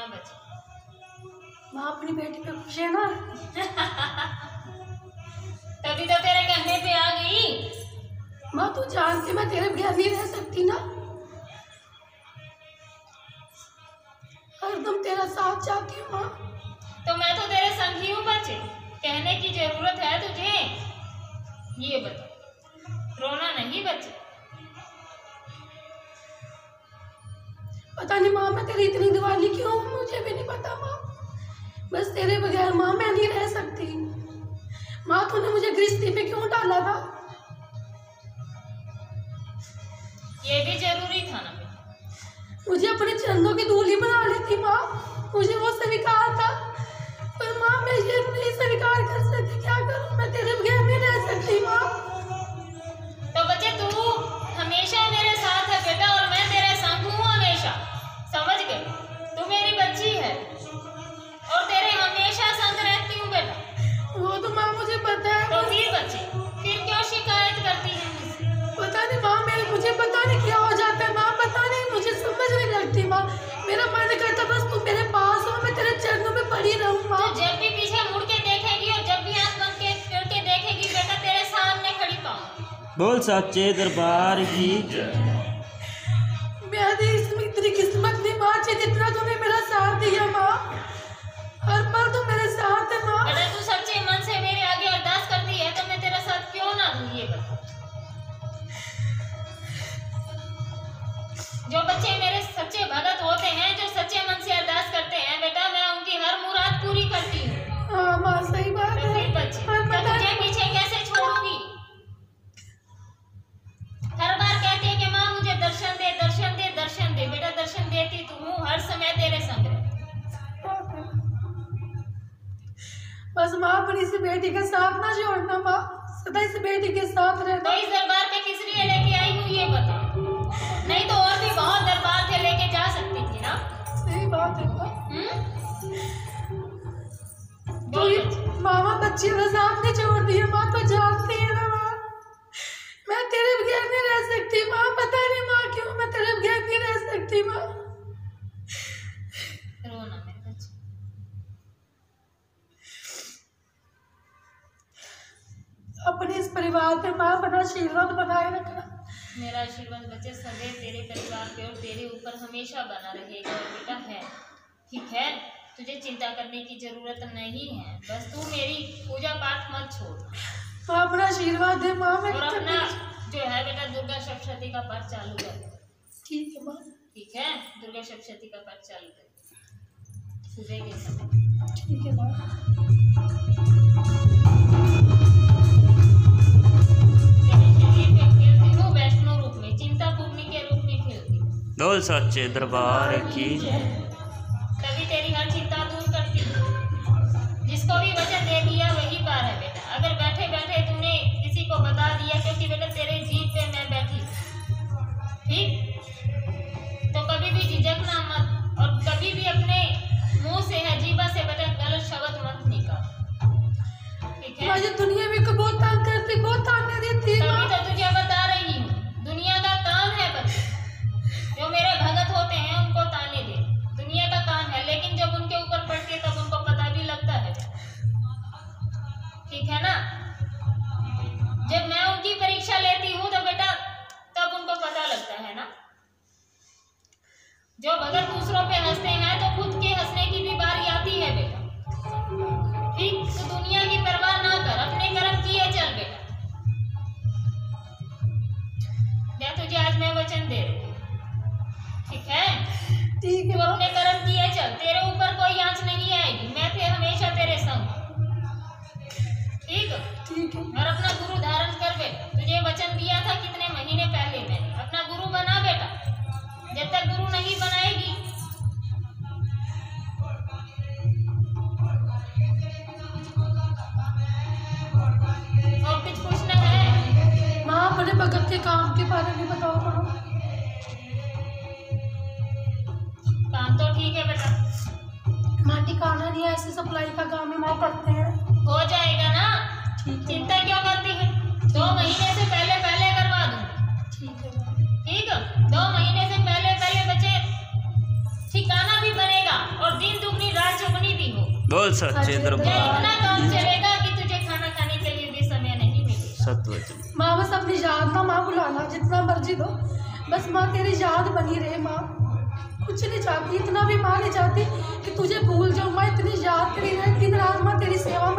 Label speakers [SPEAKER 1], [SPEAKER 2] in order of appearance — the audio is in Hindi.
[SPEAKER 1] हाँ बच्चे।
[SPEAKER 2] माँ अपनी बेटी पे खुश है ना?
[SPEAKER 1] तभी तो तेरे कहने पे आ गई।
[SPEAKER 2] माँ तू जानती मैं तेरे बगैर नहीं रह सकती ना, हरदम तेरा साथ चाहती हूँ माँ।
[SPEAKER 1] तो मैं तो तेरे संग ही हूँ बच्चे, कहने की जरूरत है तुझे? ये बता, रोना नहीं बच्चे।
[SPEAKER 2] पता नहीं माँ मैं तेरी इतनी दीवानी क्यों हूँ, मुझे भी नहीं पता माँ। बस तेरे बगैर माँ मैं नहीं रह सकती। माँ तूने मुझे गृहस्थी पे क्यों डाला था?
[SPEAKER 1] ये भी जरूरी था ना बेटा।
[SPEAKER 2] मुझे अपने चरणों की दूल्ही बना ली थी माँ, मुझे वो स्वीकार था, पर माँ मैं ये नहीं स्वीकार कर सकती। क्या करूँ, मैं तेरे बगैर नहीं रह सकती माँ।
[SPEAKER 1] तो बच्चे तू हमेशा मेरे साथ है बेटा, और मैं तेरे संग हूँ हमेशा, समझ गए? तू मेरी बच्ची है और तेरे हमेशा संग रहती हूँ बेटा।
[SPEAKER 2] वो तो माँ मुझे पता है।
[SPEAKER 1] तो फिर बच्चे फिर क्यों शिकायत करती है मुझसे?
[SPEAKER 2] पता नहीं माँ, मुझे पता नहीं क्या हो जाता है माँ, पता नहीं, मुझे समझ नहीं लगती माँ। मेरा मन करता बस तू मेरे पास हो, मैं तेरे चरणों में पड़ी रहूँ माँ।
[SPEAKER 1] तो जब भी पीछे मुड़ के देखेगी और जब भी आंख बंद करके देखेगी बेटा, तेरे सामने खड़ी पाऊंगी।
[SPEAKER 3] बोल सच्चे दरबार की
[SPEAKER 2] मेरी इतनी किस्मत नहीं माँ, जितना तूने मेरा साथ दिया माँ, हर पल तू मेरे साथ है माँ।
[SPEAKER 1] बेटा तू सच्चे मन से मेरे आगे अरदास करती है तो मैं तेरा साथ क्यों ना दूं, ये बता। जो बच्चे मेरे सच्चे भगत होते हैं, जो सच्चे मन से अरदास करते हैं बेटा, मैं उनकी हर मुराद पूरी करती हूँ।
[SPEAKER 2] हाँ माँ सही बात है।
[SPEAKER 1] फिर बच्चे तो तुझे पीछे कैसे छोड़ूंगी? हर बार कहती है कि माँ मुझे दर्शन दे, दर्शन दे, दर्शन दे। बेटा दर्शन देती तो हूँ, हर समय तेरे संग रहती।
[SPEAKER 2] बस माँ अपनी इस बेटी का साथ ना छोड़ना माँ, सदा इस बेटी के साथ रहना।
[SPEAKER 1] तो इस दरबार पे किस लिए लेके आई हूँ ये बता, नहीं तो और भी बहुत दरबार थे, लेके जा सकती थी ना।
[SPEAKER 2] सही बात है माँ।
[SPEAKER 1] बोल बच्चे।
[SPEAKER 2] मामा बच्ची का साथ नहीं छोड़ दिया माँ, तो जानती है ना माँ, मैं तेरे बगैर नहीं रह सकती माँ। पता नहीं माँ क्यों मैं तेरे बगैर नहीं रह सकती माँ।
[SPEAKER 1] रोना मेरे बच्चे।
[SPEAKER 2] अपने इस परिवार पे माँ अपना आशीर्वाद बनाए रखना।
[SPEAKER 1] मेरा आशीर्वाद बच्चे सदैव तेरे परिवार पे और तेरे ऊपर हमेशा बना रहेगा। और बेटा है, ठीक है, तुझे चिंता करने की जरूरत नहीं है, बस तू मेरी पूजा पाठ मत छोड़।
[SPEAKER 2] माँ अपना आशीर्वाद दे माँ। मैं
[SPEAKER 1] और अपना जो है बेटा दुर्गा सप्तशती का पाठ चालू कर।
[SPEAKER 2] ठीक है माँ।
[SPEAKER 1] ठीक है, दुर्गा सप्तशती का पाठ चालू कर सुबह के समय।
[SPEAKER 2] ठीक है माँ।
[SPEAKER 1] वैष्णो रूप में, चिंता पूर्णी के रूप में खेलती।
[SPEAKER 3] बोल सच्चे दरबार की
[SPEAKER 1] तभी तेरी हर चिंता दूर करती हूँ। जिसको भी वचन दे दिया वही पार है बेटा। अगर बैठे बैठे तूने किसी को बता दिया, क्योंकि बेटा तेरे जीभ पे मैं बैठी, ठीक, तो कभी भी झिझकना मत, और कभी भी अपने मुंह से है जीभा से बेटा गलत शब्द मत निकाल, ठीक है?
[SPEAKER 2] मुझे दुनिया में बहुत तंग करती, बहुत ताने देती है।
[SPEAKER 1] तभी तो तुझे बता रही हूँ, दुनिया का काम है बच्चे, जो मेरे भगत होते हैं उनको ताने दे, दुनिया का काम है। लेकिन जब उनके ऊपर पड़ती है तब उनको पता भी लगता है, ठीक है ना? जब मैं उनकी परीक्षा लेती हूँ तो बेटा तब उनको पता लगता है ना। जो भगत दूसरों पे हंसते हैं तो खुद के हंसने की भी बारी आती है बेटा, ठीक? तो दुनिया की परवाह ना कर, अपने कर्म किए चल बेटा। या तुझे आज मैं वचन दे रही हूँ, ठीक है?
[SPEAKER 2] ठीक है
[SPEAKER 1] तू अपने कर्म किए चल, तेरे ऊपर कोई आंच नहीं आएगी, मैं थे हमेशा तेरे संग, ठीक?
[SPEAKER 2] ठीक है।
[SPEAKER 1] और अपना गुरु धारण कर बेटा, तुझे वचन दिया था कितने महीने पहले मैंने, अपना गुरु बना बेटा। जब तक गुरु नहीं बनाएगी और कुछ पूछना है?
[SPEAKER 2] माँ अपने भगत के काम के बारे में बताओ करो।
[SPEAKER 1] काम तो ठीक है बेटा,
[SPEAKER 2] माँ ठिकाना नहीं है, ऐसे सप्लाई का काम है माँ करते हैं।
[SPEAKER 1] हो जाएगा ना,
[SPEAKER 2] ठीक है।
[SPEAKER 1] चिंता क्यों करती है? 2 महीने से पहले पहले करवा दूँ,
[SPEAKER 2] ठीक है माँ।
[SPEAKER 1] ठीक? 2 महीने से पहले पहले बच्चे ठिकाना भी बनेगा और
[SPEAKER 3] बोल सच्चे
[SPEAKER 1] क्या
[SPEAKER 3] दरबार
[SPEAKER 1] इतना काम चलेगा कि तुझे खाना खाने के लिए भी समय नहीं मिलेगा?
[SPEAKER 3] सतवचन।
[SPEAKER 2] माँ बस अपनी याद ना माँ बुलाना जितना मर्जी दो, बस माँ तेरी याद बनी रहे माँ। कुछ नहीं चाहती, इतना भी माँ नहीं चाहती कि तुझे भूल जाऊँ माँ, इतनी याद करी रहे दिन रात माँ तेरी सेवा